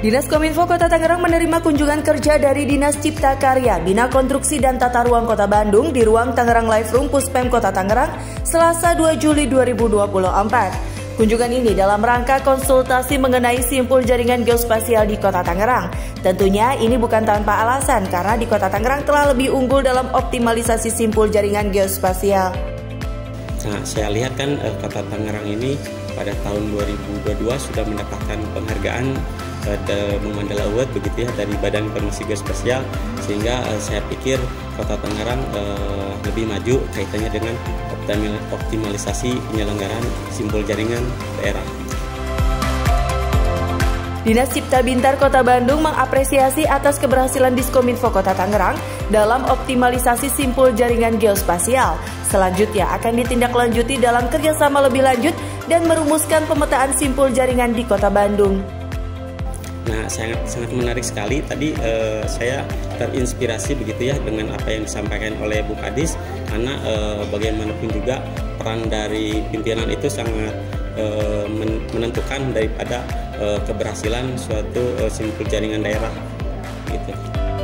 Dinas Kominfo Kota Tangerang menerima kunjungan kerja dari Dinas Cipta Karya, Bina Konstruksi dan Tata Ruang Kota Bandung di ruang Tangerang Live Room Puspem Kota Tangerang, Selasa 2 Juli 2024. Kunjungan ini dalam rangka konsultasi mengenai simpul jaringan geospasial di Kota Tangerang. Tentunya ini bukan tanpa alasan karena di Kota Tangerang telah lebih unggul dalam optimalisasi simpul jaringan geospasial. Nah, saya lihat kan Kota Tangerang ini pada tahun 2022 sudah mendapatkan penghargaan The Mandala Award begitu ya dari Badan Informasi Geospasial, sehingga saya pikir Kota Tangerang lebih maju kaitannya dengan optimalisasi penyelenggaraan simpul jaringan daerah. Dinas Cipta Bintar Kota Bandung mengapresiasi atas keberhasilan Diskominfo Kota Tangerang dalam optimalisasi simpul jaringan geospasial. Selanjutnya akan ditindaklanjuti dalam kerjasama lebih lanjut dan merumuskan pemetaan simpul jaringan di Kota Bandung. Nah, sangat menarik sekali. Tadi saya terinspirasi begitu ya dengan apa yang disampaikan oleh Bu Kadis, karena bagaimanapun juga peran dari pimpinan itu sangat menentukan daripada keberhasilan suatu simpul jaringan daerah gitu.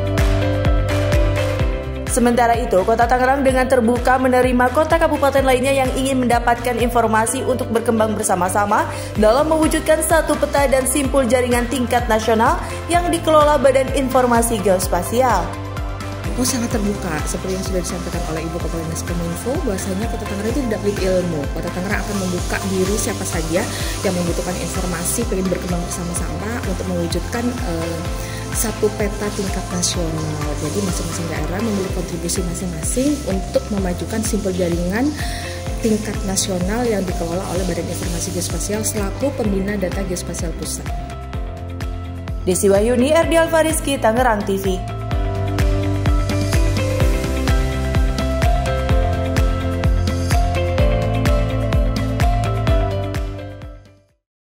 Sementara itu, Kota Tangerang dengan terbuka menerima kota kabupaten lainnya yang ingin mendapatkan informasi untuk berkembang bersama-sama dalam mewujudkan satu peta dan simpul jaringan tingkat nasional yang dikelola Badan Informasi Geospasial. Sangat terbuka, seperti yang sudah disampaikan oleh Ibu Kepala Dinas Kominfo, bahwasanya Kota Tangerang itu tidak pelit ilmu. Kota Tangerang akan membuka diri siapa saja yang membutuhkan informasi, ingin berkembang bersama-sama untuk mewujudkan satu peta tingkat nasional. Jadi masing-masing daerah memiliki kontribusi masing-masing untuk memajukan simpul jaringan tingkat nasional yang dikelola oleh Badan Informasi Geospasial selaku pembina data geospasial pusat. Desi Wahyuni, Erdi Alfariski, Tangerang TV.